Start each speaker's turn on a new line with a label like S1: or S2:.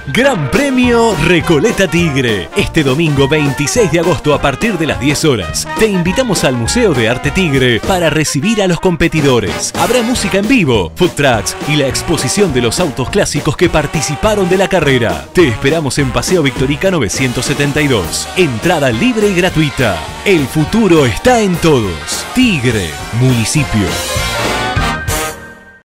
S1: Gran Premio Recoleta Tigre. Este domingo 26 de agosto a partir de las 10 horas. Te invitamos al Museo de Arte Tigre para recibir a los competidores. Habrá música en vivo, food trucks y la exposición de los autos clásicos que participaron de la carrera. Te esperamos en Paseo Victorica 972. Entrada libre y gratuita. El futuro está en todos. Tigre, municipio.